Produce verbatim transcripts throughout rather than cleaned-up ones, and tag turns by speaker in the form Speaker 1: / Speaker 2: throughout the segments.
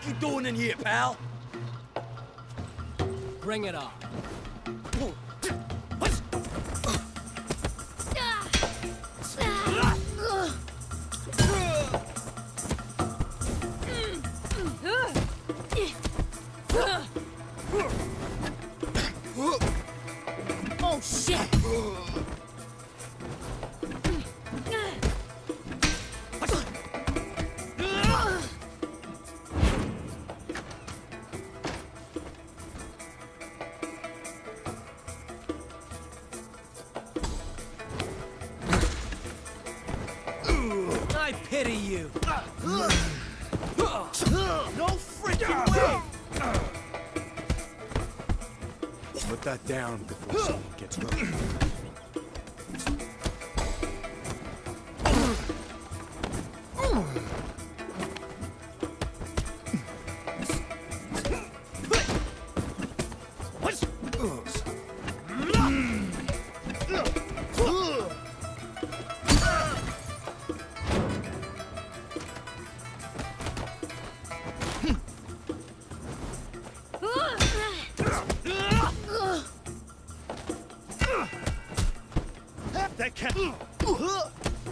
Speaker 1: you doing in here, pal?
Speaker 2: Bring it on.
Speaker 3: Oh, shit!
Speaker 2: I pity you.
Speaker 1: No freaking way!
Speaker 4: Put that down before someone gets hurt.
Speaker 1: That can't... Whoa!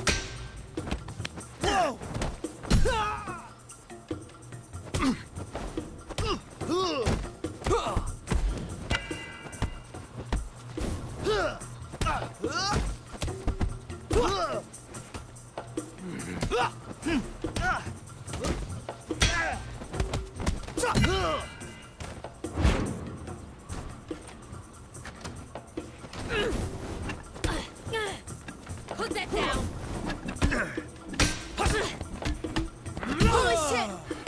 Speaker 3: Put that down! Holy shit!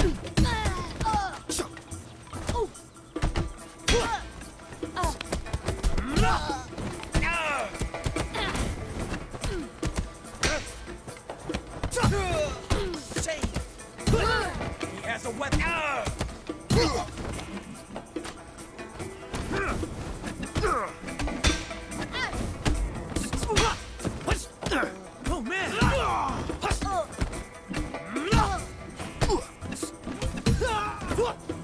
Speaker 1: He has a weapon!
Speaker 2: Oh, man!
Speaker 3: Uh,